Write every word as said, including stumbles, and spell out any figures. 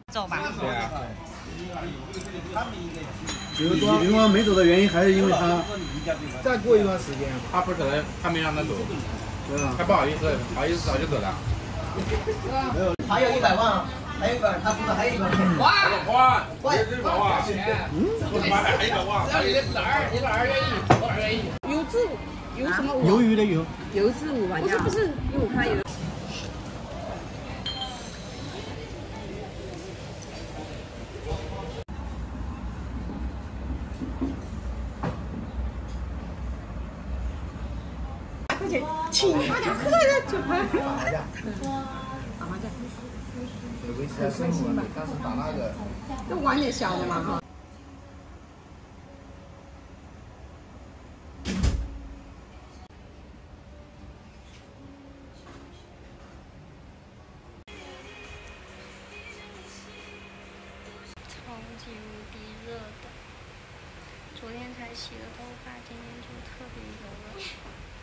走吧。 对啊。 因为没走的原因还是因为他再过一段时间， 他不可能，他没让他走， 对啊， 他不好意思，不好意思早就走了。 没有， 还有一百万，还有一个，他说的还有一个。 哇哇，哇，一百万，嗯，我妈还一百万，还有哪儿？你哪儿愿意？我哪儿愿意？ 有字有什么？ 鱿鱼的鱿。 油渍五玩家。不是不是，因为我看有。 请大家喝的酒牌。打麻将。打麻将。 维持下生活，但是打那个。 就玩点小的嘛哈。 超级无敌热的，昨天才洗的头发，今天就特别油了。